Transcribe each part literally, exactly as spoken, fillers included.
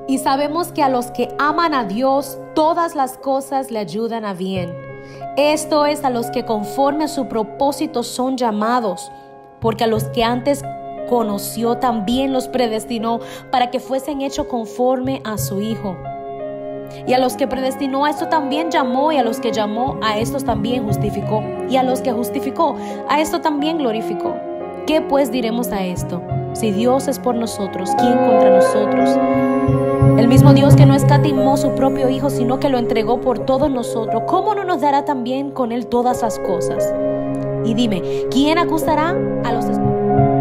Y sabemos que a los que aman a Dios, todas las cosas le ayudan a bien. Esto es a los que conforme a su propósito son llamados, porque a los que antes conoció también los predestinó para que fuesen hechos conforme a su Hijo. Y a los que predestinó a esto también llamó, y a los que llamó a estos también justificó, y a los que justificó a esto también glorificó. ¿Qué pues diremos a esto? Si Dios es por nosotros, ¿quién contra nosotros? El mismo Dios que no escatimó su propio Hijo, sino que lo entregó por todos nosotros, ¿cómo no nos dará también con Él todas las cosas? Y dime, ¿quién acusará a los escogidos?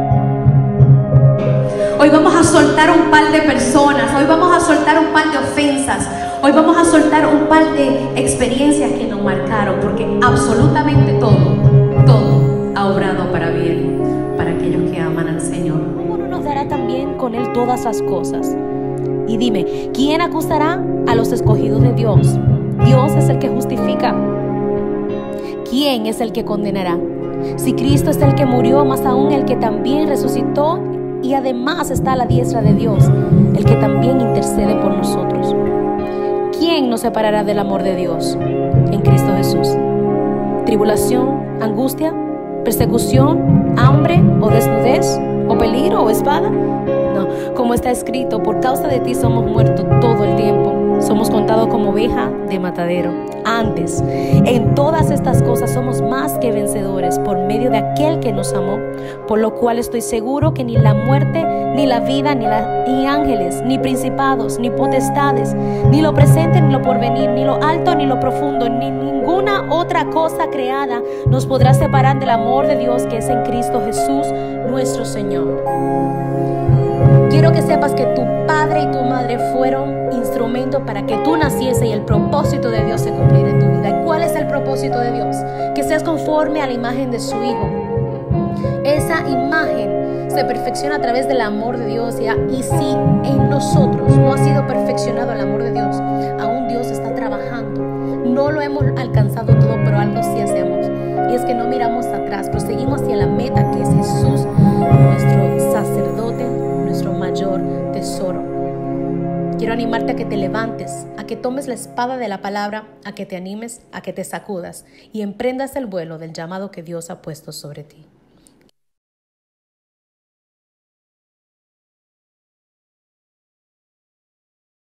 Hoy vamos a soltar un par de personas, hoy vamos a soltar un par de ofensas, hoy vamos a soltar un par de experiencias que nos marcaron, porque absolutamente todo, todo ha obrado para bien, para aquellos que aman al Señor. ¿Cómo no nos dará también con Él todas las cosas? Y dime, ¿quién acusará a los escogidos de Dios? Dios es el que justifica. ¿Quién es el que condenará? Si Cristo es el que murió, más aún el que también resucitó y además está a la diestra de Dios, el que también intercede por nosotros. ¿Quién nos separará del amor de Dios en Cristo Jesús? ¿Tribulación, angustia, persecución, hambre o desnudez o peligro o espada? No, como está escrito, por causa de ti somos muertos todo el tiempo. Somos contados como oveja de matadero. Antes, en todas estas cosas somos más que vencedores por medio de aquel que nos amó, por lo cual estoy seguro que ni la muerte, ni la vida, ni, la, ni ángeles, ni principados, ni potestades, ni lo presente, ni lo porvenir, ni lo alto, ni lo profundo, ni ninguna otra cosa creada nos podrá separar del amor de Dios que es en Cristo Jesús, nuestro Señor. Quiero que sepas que tu padre y tu madre fueron instrumentos para que tú naciese y el propósito de Dios se cumpliera en tu vida. ¿Y cuál es el propósito de Dios? Que seas conforme a la imagen de su Hijo. Esa imagen se perfecciona a través del amor de Dios. ¿ya? Y si en nosotros no ha sido perfeccionado el amor de Dios, aún Dios está trabajando. No lo hemos alcanzado todo, pero algo sí hacemos. Y es que no miramos atrás, proseguimos hacia la meta que es Jesús, nuestro sacerdote, nuestro mayor tesoro. Quiero animarte a que te levantes, a que tomes la espada de la palabra, a que te animes, a que te sacudas y emprendas el vuelo del llamado que Dios ha puesto sobre ti.